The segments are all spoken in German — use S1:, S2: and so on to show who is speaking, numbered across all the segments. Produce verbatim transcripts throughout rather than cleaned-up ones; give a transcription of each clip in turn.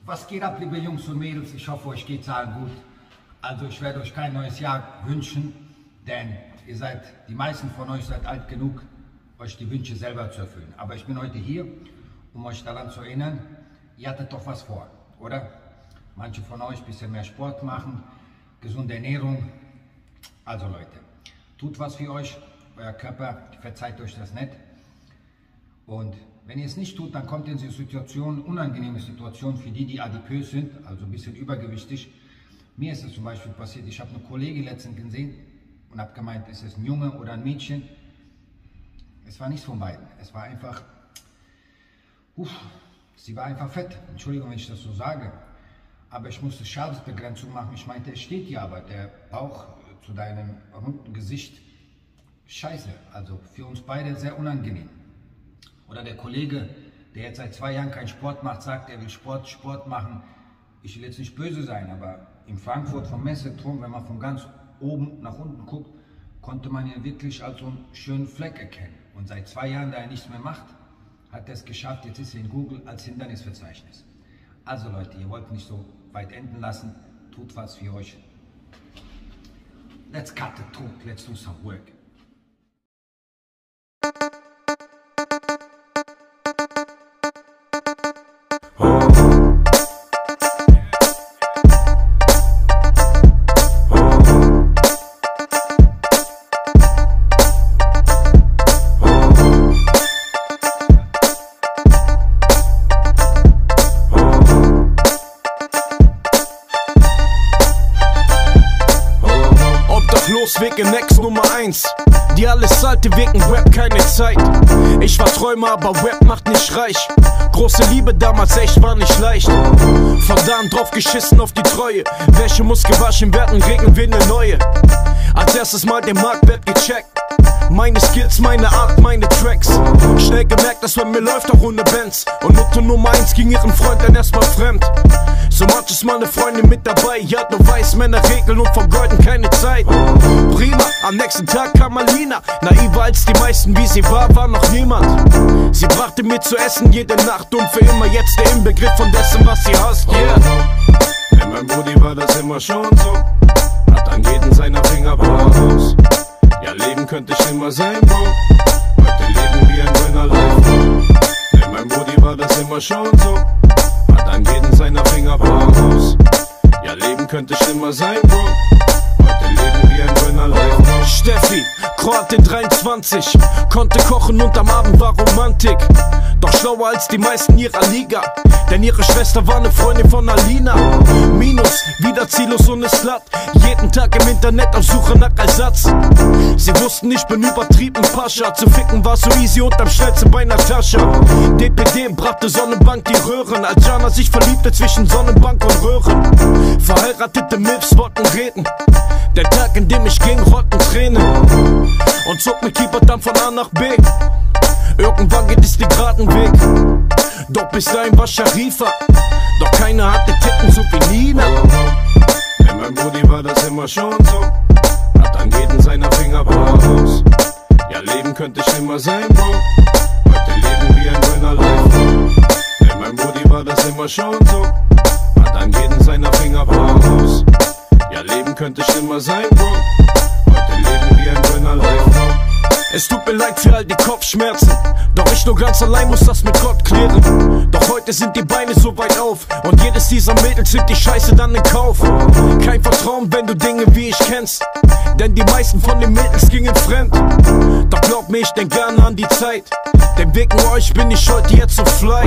S1: Was geht ab, liebe Jungs und Mädels? Ich hoffe, euch geht's allen gut. Also ich werde euch kein neues Jahr wünschen, denn ihr seid, die meisten von euch seid alt genug, euch die Wünsche selber zu erfüllen. Aber ich bin heute hier, um euch daran zu erinnern, ihr hattet doch was vor, oder? Manche von euch ein bisschen mehr Sport machen, gesunde Ernährung. Also Leute, tut was für euch, euer Körper verzeiht euch das nicht. Und wenn ihr es nicht tut, dann kommt in die Situation, unangenehme Situation für die, die adipös sind, also ein bisschen übergewichtig. Mir ist es zum Beispiel passiert, ich habe eine Kollegin letztens gesehen und habe gemeint, ist es ein Junge oder ein Mädchen? Es war nichts von beiden. Es war einfach, uff, sie war einfach fett. Entschuldigung, wenn ich das so sage. Aber ich musste Schadensbegrenzung machen. Ich meinte, es steht hier aber, der Bauch zu deinem runden Gesicht, scheiße. Also für uns beide sehr unangenehm. Oder der Kollege, der jetzt seit zwei Jahren keinen Sport macht, sagt, er will Sport, Sport machen. Ich will jetzt nicht böse sein, aber in Frankfurt vom Messeturm, wenn man von ganz oben nach unten guckt, konnte man ihn wirklich als so einen schönen Fleck erkennen. Und seit zwei Jahren, da er nichts mehr macht, hat er es geschafft, jetzt ist er in Google als Hindernisverzeichnis. Also Leute, ihr wollt nicht so weit enden lassen, tut was für euch. Let's cut the talk, let's do some work.
S2: Weg in Next Nummer eins. Die alles alte wegen Rap keine Zeit. Ich war Träumer, aber Rap macht nicht reich. Große Liebe damals echt war nicht leicht. Von da an drauf geschissen auf die Treue. Wäsche muss gewaschen werden, regeln wir ne neue. Als erstes mal den Marktwert gecheckt. Meine Skills, meine Art, meine Tracks. Schnell gemerkt, dass bei mir läuft auch ohne Bands. Und Mutter Nummer eins ging ihren Freund dann erstmal fremd. So manches Mal eine Freundin mit dabei. Ja, du weißt, Männer regeln und vergeuden keine Zeit. Prima, am nächsten Tag kam Alina. Naiver als die meisten, wie sie war, war noch niemand. Sie brachte mir zu essen jede Nacht und für immer jetzt der Inbegriff von dessen, was sie hasst, yeah.
S3: Mit meinem Brudi war das immer schon so. Hat an jeden seiner Finger Bravos. Ja, Leben könnte schlimmer sein, Bro. Heute leben wir in Winner Life. Mit meinem Brudi war das immer schon so. Hat an jeden seiner Finger Bravos. Ja, Leben könnte schlimmer sein, Bro. Heute leben wir in Winner Life.
S2: Steffi, Kroatin dreiundzwanzig, konnte kochen und am Abend war Romantik. Doch schlauer als die meisten ihrer Liga, denn ihre Schwester war eine Freundin von Alina. Minus, wieder ziellos und ist glatt. Jeden Tag im Internet auf Suche nach Ersatz. Sie wussten, ich bin übertrieben Pascha. Zu ficken war so easy und am schnellsten bei Natascha. D P D brachte Sonnenbank die Röhren, als Jana sich verliebte zwischen Sonnenbank und Röhren. Verheiratete Milfs wollten reden. Der Tag, in dem ich ging, rotten Tränen. Und zog mit Keeper dann von A nach B. Irgendwann geht es den geraden Weg. Doch bis dahin war Sharifa. Doch keiner hatte Titten so wie Nina.
S3: Mit meinem Brudi war das immer schon so. Hat an jeden seiner Finger Bravos. Ja, Leben könnte schlimmer sein, Bro. Heute leben wir in Winner Life. Mit meinem Brudi war das immer schon so. Hat an jeden seiner Finger Bravos. Ja, Leben könnte schlimmer sein, Bro. Heute leben wir in Winner Life.
S2: Es tut mir leid für all die Kopfschmerzen, doch ich nur ganz allein muss das mit Gott klären. Doch heute sind die Beine so weit auf und jedes dieser Mädels nimmt die Scheiße dann in Kauf. Kein Vertrauen, wenn du Dinge wie ich kennst, denn die meisten von den Mädels gingen fremd. Doch glaub mir, ich denk gerne an die Zeit, denn wegen euch bin ich heute jetzt so fly.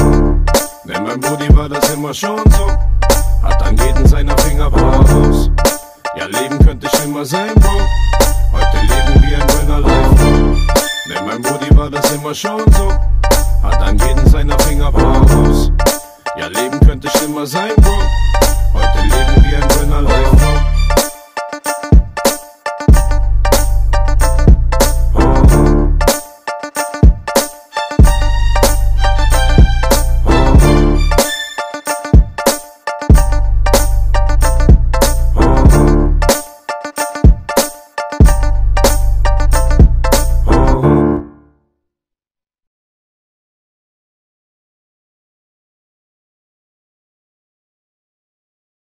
S3: Denn mein Brudi war das immer schon so. Hat an jeden seiner Finger Bravos. Ja, Leben könnte schlimmer sein, Bro. Heute leben wir in Winner Life. Denn mein Brudi war das immer schon so. Hat an jeden seiner Finger Bravos. Ja, Leben könnte schlimmer sein, Bro.